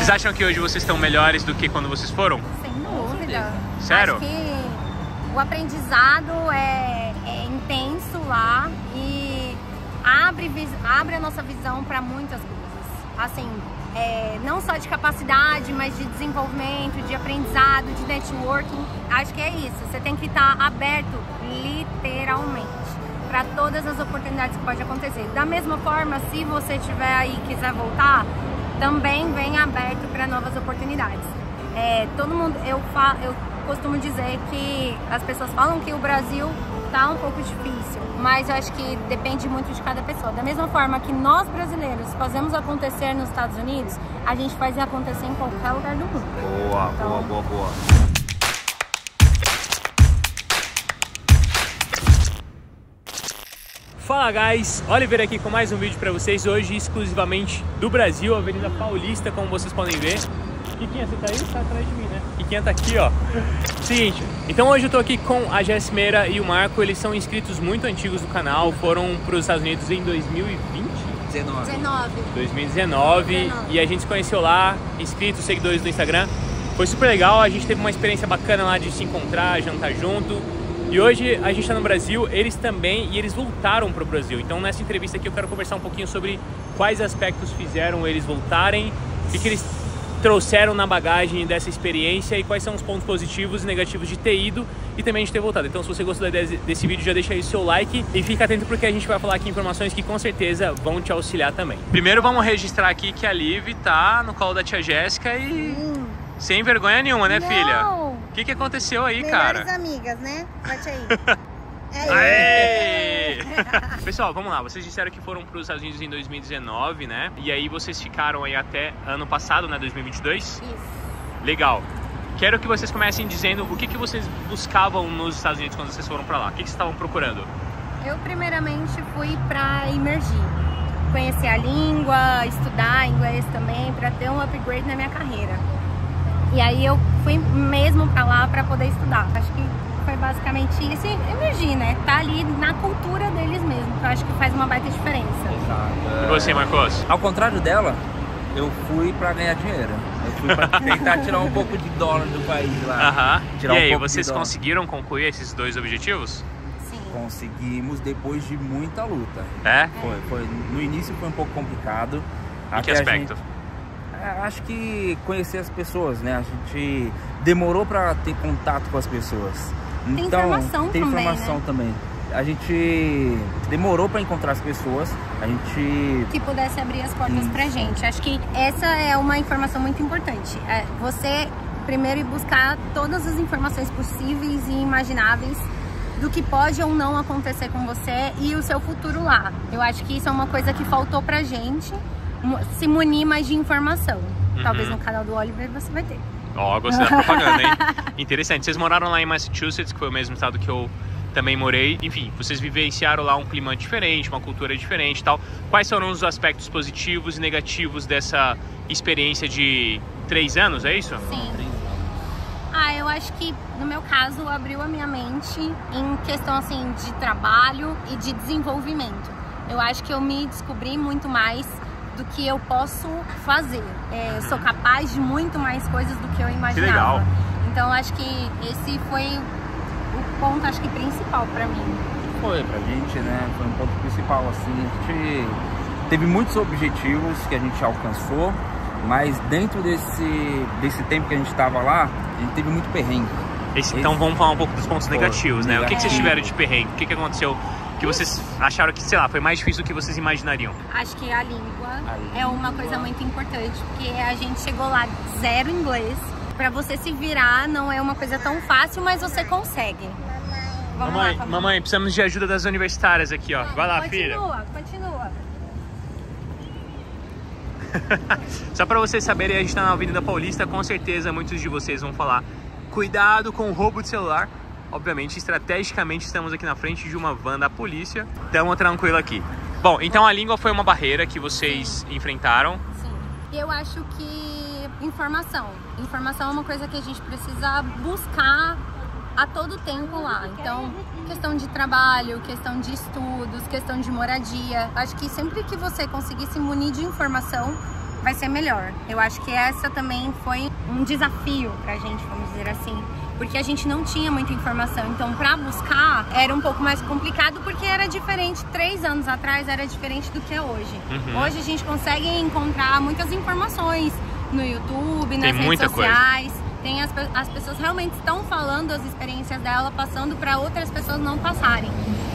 Vocês acham que hoje vocês estão melhores do que quando vocês foram? Sem dúvida. Sério? Acho que o aprendizado é intenso lá e abre a nossa visão para muitas coisas. Assim, não só de capacidade, mas de desenvolvimento, de aprendizado, de networking. Acho que é isso. Você tem que estar aberto, literalmente, para todas as oportunidades que pode acontecer. Da mesma forma, se você estiver aí e quiser voltar, também vem aberto para novas oportunidades. Todo mundo, eu costumo dizer que as pessoas falam que o Brasil tá um pouco difícil, mas eu acho que depende muito de cada pessoa. Da mesma forma que nós brasileiros fazemos acontecer nos Estados Unidos, a gente faz acontecer em qualquer lugar do mundo. Boa, então... boa. Fala guys, Oliver aqui com mais um vídeo pra vocês, hoje exclusivamente do Brasil, Avenida Paulista, como vocês podem ver. Kikinha, você tá aí? Tá atrás de mim, né? Kikinha tá aqui, ó. Seguinte, então hoje eu tô aqui com a Jéssimeira e o Marco, eles são inscritos muito antigos do canal, foram pros Estados Unidos em 2019, e a gente se conheceu lá, inscritos, seguidores do Instagram. Foi super legal, a gente teve uma experiência bacana lá de se encontrar, jantar junto. E hoje a gente está no Brasil, eles também, e eles voltaram para o Brasil. Então nessa entrevista aqui eu quero conversar um pouquinho sobre quais aspectos fizeram eles voltarem, o que eles trouxeram na bagagem dessa experiência e quais são os pontos positivos e negativos de ter ido e também de ter voltado. Então se você gostou desse vídeo, já deixa aí o seu like e fica atento porque a gente vai falar aqui informações que com certeza vão te auxiliar também. Primeiro vamos registrar aqui que a Liv tá no colo da tia Jéssica e sem vergonha nenhuma, né, filha? O que aconteceu aí, cara? Melhores amigas, né? Bate aí. Aê! Pessoal, vamos lá. Vocês disseram que foram para os Estados Unidos em 2019, né? E aí vocês ficaram aí até ano passado, né? 2022? Isso. Legal. Quero que vocês comecem dizendo o que vocês buscavam nos Estados Unidos quando vocês foram para lá. O que vocês estavam procurando? Eu primeiramente fui para imergir. Conhecer a língua, estudar inglês também, para ter um upgrade na minha carreira. E aí eu fui mesmo pra lá pra poder estudar. Acho que foi basicamente isso. E emergir, né? Tá ali na cultura deles mesmo, que eu acho que faz uma baita diferença. Exato. E você, Marcos? Ao contrário dela, eu fui pra ganhar dinheiro. Eu fui pra tentar tirar um pouco de dólar do país lá. E aí, vocês conseguiram concluir esses dois objetivos? Sim. Conseguimos depois de muita luta. Foi. No início foi um pouco complicado. Em que aspecto? Acho que conhecer as pessoas, né? A gente demorou para ter contato com as pessoas. Tem então, informação tem também, informação né? também. A gente demorou para encontrar as pessoas. A gente que pudesse abrir as portas pra gente. Acho que essa é uma informação muito importante. Você primeiro ir buscar todas as informações possíveis e imagináveis do que pode ou não acontecer com você e o seu futuro lá. Eu acho que isso é uma coisa que faltou pra gente. Se munir mais de informação. Talvez no canal do Oliver você vai ter. Ó, gostei da propaganda, hein? Interessante. Vocês moraram lá em Massachusetts, que foi o mesmo estado que eu também morei. Enfim, vocês vivenciaram lá um clima diferente, uma cultura diferente e tal. Quais foram os aspectos positivos e negativos dessa experiência de 3 anos, é isso? Sim. Eu acho que, no meu caso, abriu a minha mente em questão, assim, de trabalho e de desenvolvimento. Eu acho que eu me descobri muito mais do que eu posso fazer. Eu sou capaz de muito mais coisas do que eu imaginava. Que legal. Então acho que esse foi o ponto, acho que principal pra mim. Foi pra gente, né? Foi um ponto principal, assim. A gente teve muitos objetivos que a gente alcançou, mas dentro desse tempo que a gente tava lá, a gente teve muito perrengue. Então vamos falar um pouco dos pontos negativos, né? O que vocês tiveram de perrengue? O que aconteceu que vocês acharam que, sei lá, foi mais difícil do que vocês imaginariam? Acho que a língua é uma coisa muito importante, porque a gente chegou lá zero inglês. Pra você se virar não é uma coisa tão fácil, mas você consegue. Mamãe, precisamos de ajuda das universitárias aqui, ó. Vai lá, filha. Continua. Só pra vocês saberem, a gente tá na Avenida Paulista, com certeza muitos de vocês vão falar: cuidado com o roubo de celular. Obviamente, estrategicamente, estamos aqui na frente de uma van da polícia. Tamo tranquilo aqui. Bom, então a língua foi uma barreira que vocês enfrentaram. Sim. Eu acho que informação é uma coisa que a gente precisa buscar a todo tempo lá. Então, questão de trabalho, questão de estudos, questão de moradia. Acho que sempre que você conseguir se munir de informação, vai ser melhor. Eu acho que essa também foi um desafio pra gente, vamos dizer assim, porque a gente não tinha muita informação, então pra buscar era um pouco mais complicado, porque era diferente, 3 anos atrás era diferente do que é hoje. Hoje a gente consegue encontrar muitas informações no YouTube, nas redes sociais. As pessoas realmente estão falando as experiências dela, passando para outras pessoas não passarem.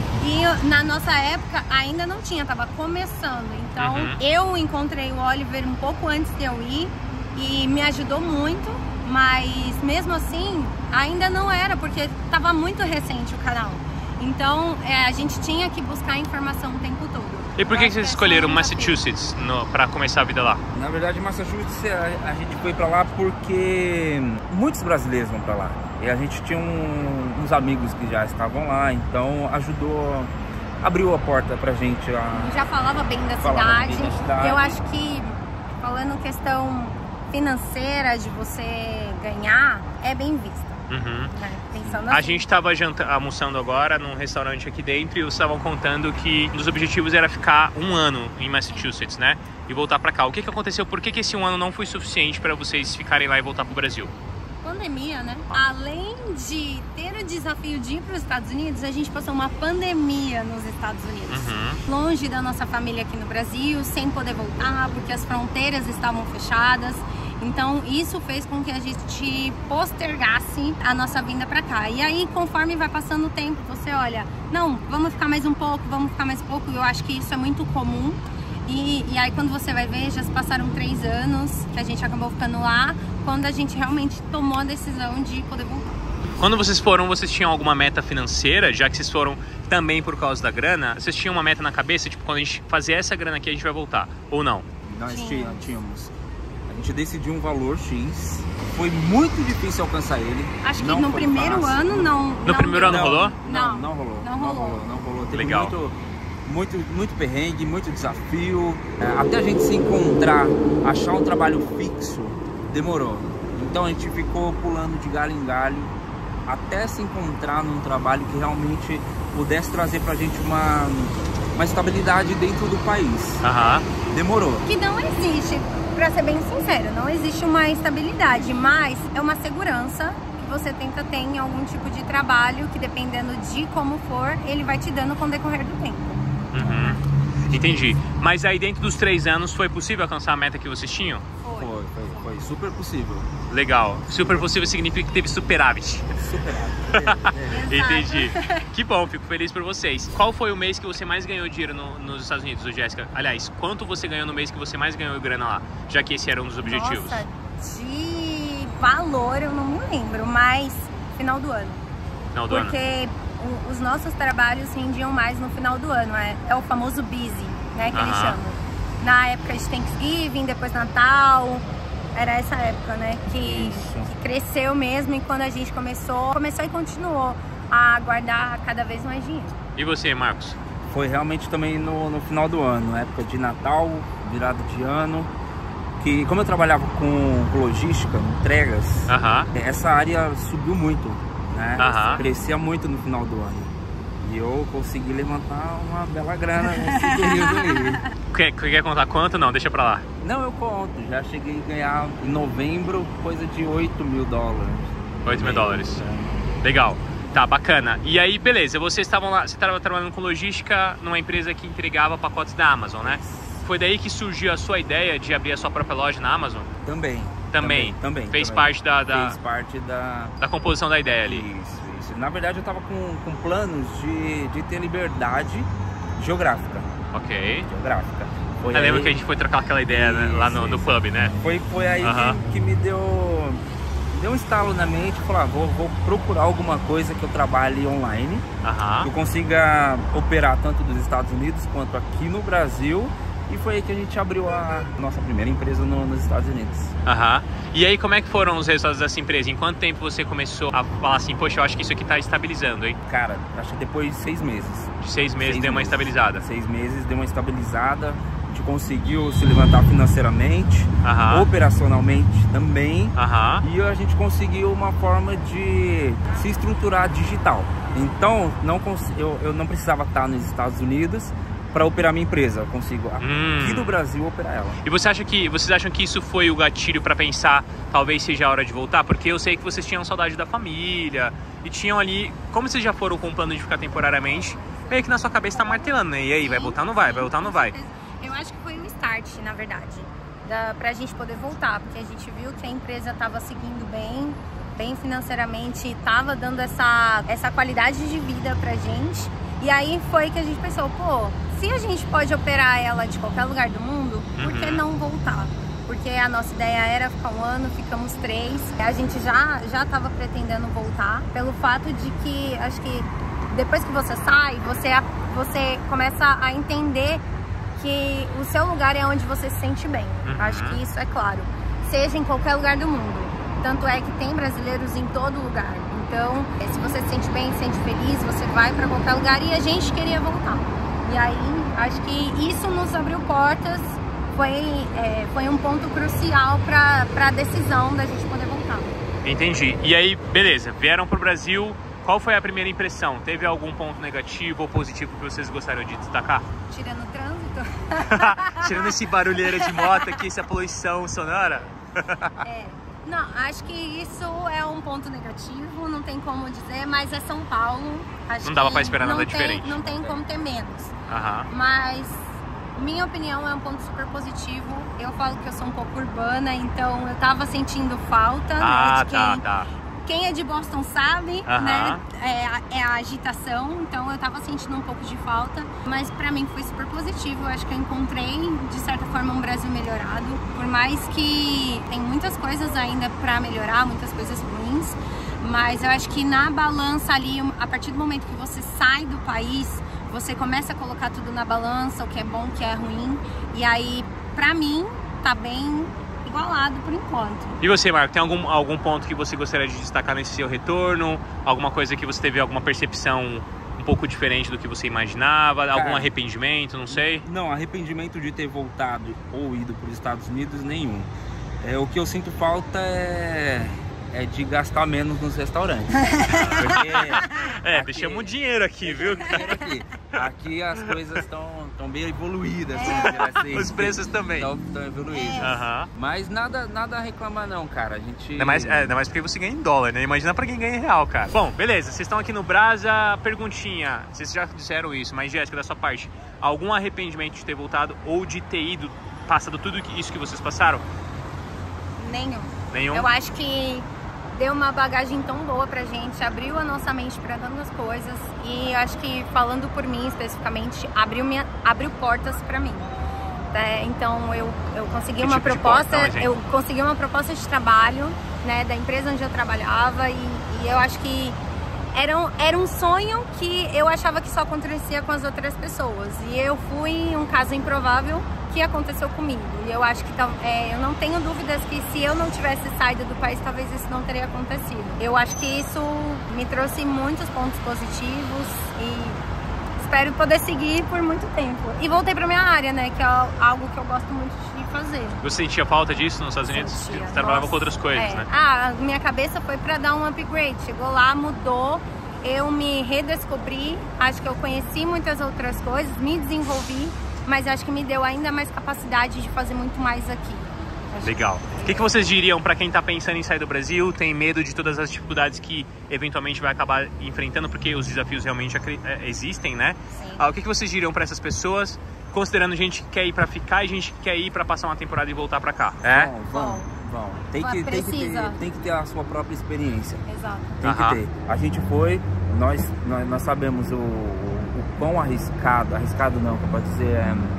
E na nossa época ainda não tinha, tava começando. Então eu encontrei o Oliver um pouco antes de eu ir e me ajudou muito, mas mesmo assim ainda não era, porque tava muito recente o canal. Então a gente tinha que buscar informação o tempo todo. E por que vocês escolheram Massachusetts para começar a vida lá? Na verdade, Massachusetts a gente foi para lá porque muitos brasileiros vão para lá. E a gente tinha uns amigos que já estavam lá, então ajudou, abriu a porta pra gente. Já falava bem da cidade. Eu acho que, falando questão financeira de você ganhar, é bem vista. Pensando assim. A gente estava almoçando agora num restaurante aqui dentro e eles estavam contando que um dos objetivos era ficar 1 ano em Massachusetts, né? E voltar pra cá. O que aconteceu? Por que esse 1 ano não foi suficiente para vocês ficarem lá e voltar pro Brasil? Pandemia, né? Além de ter o desafio de ir para os Estados Unidos, a gente passou uma pandemia nos Estados Unidos. Longe da nossa família aqui no Brasil, sem poder voltar, porque as fronteiras estavam fechadas. Então isso fez com que a gente postergasse a nossa vinda para cá. E aí, conforme vai passando o tempo, você olha, não, vamos ficar mais um pouco, vamos ficar mais um pouco. Eu acho que isso é muito comum. E aí quando você vai ver, já se passaram 3 anos que a gente acabou ficando lá, quando a gente realmente tomou a decisão de poder voltar. Quando vocês foram, vocês tinham alguma meta financeira? Já que vocês foram também por causa da grana, vocês tinham uma meta na cabeça? Tipo, quando a gente fazer essa grana aqui, a gente vai voltar? Ou não? Nós tínhamos. A gente decidiu um valor X. Foi muito difícil alcançar ele. Acho que no primeiro ano não... No primeiro ano rolou? Não rolou. Teve Legal. Muito perrengue, muito desafio. Até a gente se encontrar, achar um trabalho fixo, demorou. Então a gente ficou pulando de galho em galho até se encontrar num trabalho que realmente pudesse trazer pra gente uma estabilidade dentro do país. Demorou. Que não existe, pra ser bem sincero, não existe uma estabilidade, mas é uma segurança que você tenta ter em algum tipo de trabalho que, dependendo de como for, ele vai te dando com o decorrer do tempo. Entendi. Mas aí dentro dos 3 anos foi possível alcançar a meta que vocês tinham? Foi super possível. Legal. Super possível significa que teve superávit. Entendi. Que bom, fico feliz por vocês. Qual foi o mês que você mais ganhou dinheiro nos Estados Unidos, Jéssica? Aliás, quanto você ganhou no mês que você mais ganhou grana lá? Já que esse era um dos objetivos. Nossa, de valor eu não me lembro, mas final do ano. Final do ano? Porque os nossos trabalhos rendiam mais no final do ano. É o famoso busy, né, que eles chamam. Na época de Thanksgiving, depois Natal, era essa época, né, que cresceu mesmo. E quando a gente começou e continuou a guardar cada vez mais dinheiro. E você, Marcos? Foi realmente também no final do ano, na época de Natal, virada de ano. Que como eu trabalhava com logística, entregas, essa área subiu muito, né? Crescia muito no final do ano. E eu consegui levantar uma bela grana nesse período aí. Quer contar quanto? Não, deixa pra lá. Não, eu conto. Já cheguei a ganhar em novembro coisa de $8 mil. 8 mil dólares. Legal. Tá, bacana. E aí, beleza, vocês estavam lá, você estava trabalhando com logística numa empresa que entregava pacotes da Amazon, né? Foi daí que surgiu a sua ideia de abrir a sua própria loja na Amazon? Também. Fez parte da composição da ideia ali. Isso. Na verdade, eu tava com planos de ter liberdade geográfica. Ok. Geográfica. Eu lembro que a gente foi trocar aquela ideia, né, lá no pub, né? Foi aí que me deu um estalo na mente. Falar, vou procurar alguma coisa que eu trabalhe online, que eu consiga operar tanto dos Estados Unidos quanto aqui no Brasil. E foi aí que a gente abriu a nossa primeira empresa nos Estados Unidos. E aí, como é que foram os resultados dessa empresa? Em quanto tempo você começou a falar assim, poxa, eu acho que isso aqui tá estabilizando, hein? Cara, acho que depois de 6 meses. De 6 meses deu uma estabilizada? 6 meses deu uma estabilizada. A gente conseguiu se levantar financeiramente, operacionalmente também. E a gente conseguiu uma forma de se estruturar digital. Então, eu não precisava estar nos Estados Unidos para operar minha empresa. Eu consigo aqui do Brasil operar ela. E vocês acham que isso foi o gatilho para pensar talvez seja a hora de voltar? Porque eu sei que vocês tinham saudade da família e tinham ali, como vocês já foram com o plano de ficar temporariamente, meio que na sua cabeça tá martelando, né? E aí, vai voltar ou não vai? Vai voltar ou não vai? Eu acho que foi o start, na verdade, pra gente poder voltar, porque a gente viu que a empresa estava seguindo bem financeiramente, estava dando essa qualidade de vida pra gente. E aí foi que a gente pensou, pô, se a gente pode operar ela de qualquer lugar do mundo, por que não voltar? Porque a nossa ideia era ficar 1 ano, ficamos 3. A gente já estava pretendendo voltar, pelo fato de que, acho que depois que você sai, você começa a entender que o seu lugar é onde você se sente bem. Acho que isso é claro. Seja em qualquer lugar do mundo. Tanto é que tem brasileiros em todo lugar. Então, se você se sente bem, se sente feliz, você vai para qualquer lugar, e a gente queria voltar. E aí, acho que isso nos abriu portas, foi um ponto crucial para a decisão da gente poder voltar. Entendi. E aí, beleza, vieram pro Brasil, qual foi a primeira impressão? Teve algum ponto negativo ou positivo que vocês gostariam de destacar? Tirando o trânsito. Tirando esse barulheiro de moto aqui, essa poluição sonora? Não, acho que isso é um ponto negativo, não tem como dizer, mas é São Paulo. Acho não dava que pra esperar nada diferente. Não tem como ter menos. Mas, minha opinião, é um ponto super positivo. Eu falo que eu sou um pouco urbana, então eu tava sentindo falta, né, de quem é de Boston sabe, né? É a agitação, então eu tava sentindo um pouco de falta, mas pra mim foi super positivo. Eu acho que eu encontrei, de certa forma, um Brasil melhorado, por mais que tem muitas coisas ainda pra melhorar, muitas coisas ruins, mas eu acho que na balança ali, a partir do momento que você sai do país, você começa a colocar tudo na balança, o que é bom, o que é ruim, e aí, pra mim, tá bem igualado por enquanto. E você, Marco, tem algum ponto que você gostaria de destacar nesse seu retorno? Alguma coisa que você teve alguma percepção um pouco diferente do que você imaginava? Cara, algum arrependimento, não sei? Não, arrependimento de ter voltado ou ido para os Estados Unidos, nenhum. O que eu sinto falta é de gastar menos nos restaurantes. Porque deixamos dinheiro aqui, viu? Aqui as coisas estão bem evoluídas. Assim. Os preços também. Estão evoluídos. Mas nada a reclamar não, cara. A gente... Ainda mais porque você ganha em dólar, né? Imagina pra quem ganha em real, cara. Bom, beleza. Vocês estão aqui no Brasa. Perguntinha. Vocês já disseram isso, mas Jéssica, da sua parte, algum arrependimento de ter voltado ou de ter ido, passado tudo isso que vocês passaram? Nenhum. Eu acho que deu uma bagagem tão boa pra gente, abriu a nossa mente pra tantas coisas, e eu acho que, falando por mim especificamente, abriu portas pra mim. Então eu consegui uma proposta, consegui uma proposta de trabalho, né, da empresa onde eu trabalhava, e eu acho que era um sonho que eu achava que só acontecia com as outras pessoas, e eu fui um caso improvável que aconteceu comigo. E eu acho que eu não tenho dúvidas que se eu não tivesse saído do país, talvez isso não teria acontecido. Eu acho que isso me trouxe muitos pontos positivos e espero poder seguir por muito tempo. E voltei pra minha área, né, que é algo que eu gosto muito de fazer. Você sentia falta disso nos Estados Unidos? Você trabalhava com outras coisas, né? Minha cabeça foi pra dar um upgrade. Chegou lá, mudou, eu me redescobri, acho que eu conheci muitas outras coisas, me desenvolvi, mas acho que me deu ainda mais capacidade de fazer muito mais aqui. Legal. O que vocês diriam para quem está pensando em sair do Brasil, tem medo de todas as dificuldades que eventualmente vai acabar enfrentando, porque os desafios realmente existem, né? O que vocês diriam para essas pessoas, considerando gente que quer ir para ficar e gente que quer ir para passar uma temporada e voltar para cá? Bom. Tem que ter a sua própria experiência. Exato. Tem que ter. A gente foi, nós sabemos o quão arriscado não, como pode dizer,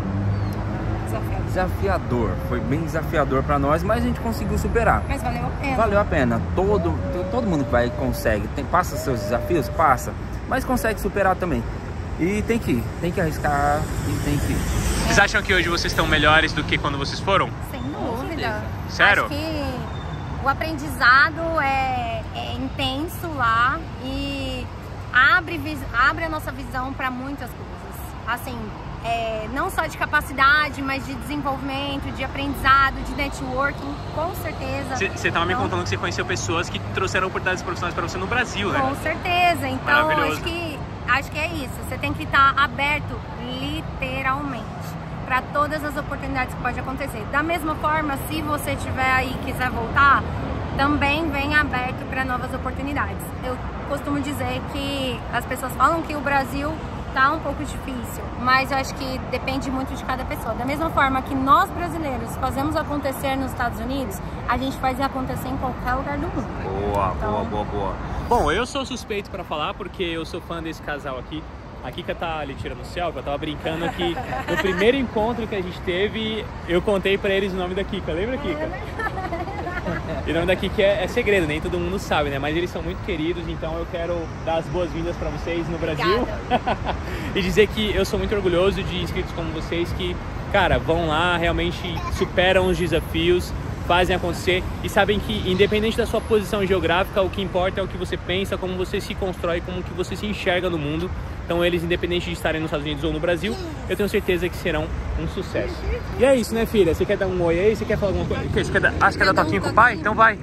desafiador. Foi bem desafiador para nós, mas a gente conseguiu superar. Mas valeu a pena. Valeu a pena. Todo mundo que consegue, passa seus desafios, passa, mas consegue superar também. E tem que arriscar e tem que ir. Vocês acham que hoje vocês estão melhores do que quando vocês foram? Sem dúvida. Sério? Acho que o aprendizado é intenso lá e abre a nossa visão para muitas coisas. Assim, não só de capacidade, mas de desenvolvimento, de aprendizado, de networking, com certeza. Você estava me contando que você conheceu pessoas que trouxeram oportunidades profissionais para você no Brasil, né? Com certeza. Então, acho que acho que é isso. Você tem que estar aberto, literalmente, para todas as oportunidades que pode acontecer. Da mesma forma, se você estiver aí e quiser voltar, também vem aberto para novas oportunidades. Eu costumo dizer que as pessoas falam que o Brasil tá um pouco difícil, mas eu acho que depende muito de cada pessoa. Da mesma forma que nós brasileiros fazemos acontecer nos Estados Unidos, a gente faz acontecer em qualquer lugar do mundo. Boa, então... boa. Bom, eu sou suspeito para falar porque eu sou fã desse casal aqui. A Kika tá ali tirando o selfie, eu tava brincando que no primeiro encontro que a gente teve, eu contei pra eles o nome da Kika. Lembra, Kika? E o nome da Kika é segredo, nem todo mundo sabe, né? Mas eles são muito queridos, então eu quero dar as boas-vindas pra vocês no Brasil. E dizer que eu sou muito orgulhoso de inscritos como vocês que, cara, vão lá, realmente superam os desafios, fazem acontecer e sabem que, independente da sua posição geográfica, o que importa é o que você pensa, como você se constrói, como que você se enxerga no mundo. Então eles, independente de estarem nos Estados Unidos ou no Brasil, eu tenho certeza que serão um sucesso. E é isso, né, filha? Você quer dar um oi aí? Você quer falar alguma coisa? Você quer dar... Acho que quer dar toquinho pro pai? Então vai.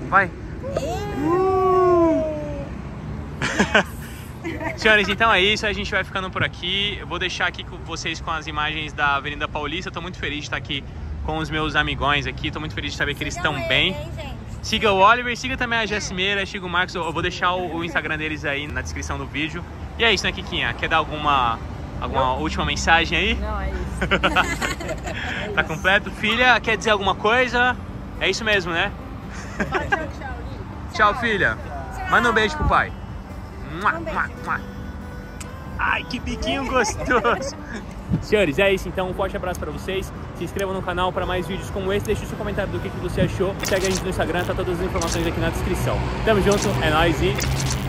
Senhores, então é isso, a gente vai ficando por aqui. Eu vou deixar aqui com vocês com as imagens da Avenida Paulista. Estou muito feliz de estar aqui com os meus amigões aqui. Estou muito feliz de saber que eles estão bem. Siga o Oliver, siga também a Jessimeira, siga o Marcos. Eu vou deixar o Instagram deles aí na descrição do vídeo. E é isso, né, Kikinha? Quer dar alguma última mensagem aí? Não, é isso. Tá completo? Filha, quer dizer alguma coisa? É isso mesmo, né? Tchau, filha. Manda um beijo pro pai. Ai, que biquinho gostoso. Senhores, é isso então. Um forte abraço pra vocês. Se inscrevam no canal para mais vídeos como esse. Deixe o seu comentário do que você achou. Segue a gente no Instagram, tá todas as informações aqui na descrição. Tamo junto, é nóis e...